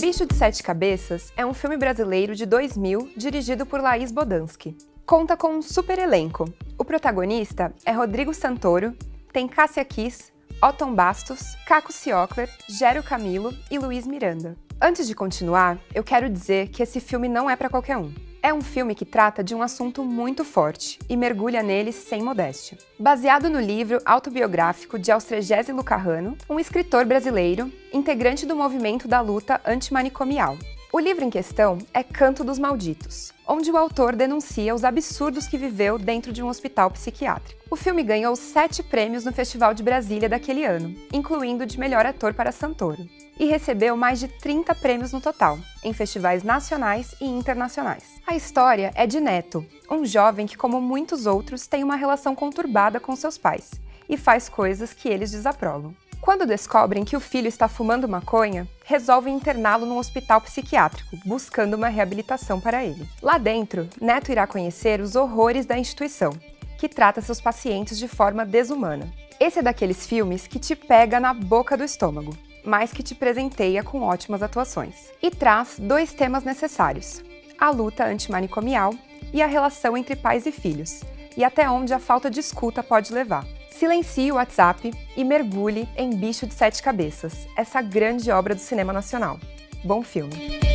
Bicho de Sete Cabeças é um filme brasileiro de 2000 dirigido por Laís Bodansky. Conta com um super elenco. O protagonista é Rodrigo Santoro, tem Cássia Kiss, Otton Bastos, Caco Ciocler, Gério Camilo e Luiz Miranda. Antes de continuar, eu quero dizer que esse filme não é para qualquer um. É um filme que trata de um assunto muito forte e mergulha nele sem modéstia. Baseado no livro autobiográfico de Austrégésilo Carrano, um escritor brasileiro, integrante do movimento da luta antimanicomial. O livro em questão é Canto dos Malditos, onde o autor denuncia os absurdos que viveu dentro de um hospital psiquiátrico. O filme ganhou 7 prêmios no Festival de Brasília daquele ano, incluindo o de melhor ator para Santoro, e recebeu mais de 30 prêmios no total, em festivais nacionais e internacionais. A história é de Neto, um jovem que, como muitos outros, tem uma relação conturbada com seus pais e faz coisas que eles desaprovam. Quando descobrem que o filho está fumando maconha, resolvem interná-lo num hospital psiquiátrico, buscando uma reabilitação para ele. Lá dentro, Neto irá conhecer os horrores da instituição, que trata seus pacientes de forma desumana. Esse é daqueles filmes que te pega na boca do estômago, mas que te presenteia com ótimas atuações. E traz 2 temas necessários: a luta antimanicomial e a relação entre pais e filhos, e até onde a falta de escuta pode levar. Silencie o WhatsApp e mergulhe em Bicho de Sete Cabeças, essa grande obra do cinema nacional. Bom filme!